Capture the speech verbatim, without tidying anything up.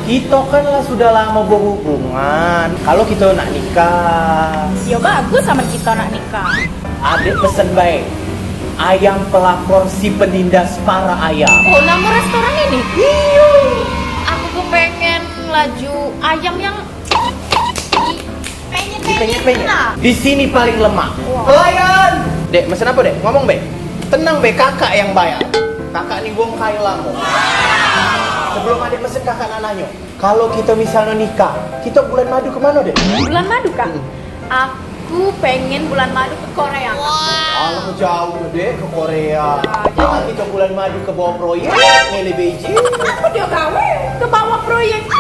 Kita kan lah sudah lama berhubungan. Kalau kita nak nikah, Ya bagus sama kita nak nikah. adik pesen baik. Ayam pelakor si penindas para ayam. Oh, nama restoran ini? Iya. Aku tuh pengen laju ayam yang Penyet-penyet. penyet-penyet lah. Di sini paling lemah. Wah. Pelayan. Dek, mesen apa dek? Ngomong be. Tenang be, kakak yang bayar. Kakak nih wong kayu lamo. Sebelum adik pesen kakak nak nanya. Kalau kita misalnya nikah, kita bulan madu kemana dek? Bulan madu kak? Aku pengen bulan madu ke Korea. Alah jauh deh ke Korea. Ya, Jangan kita bulan madu ke bawah proyek, ngele Beijing. Aku dia gawe ke bawah proyek.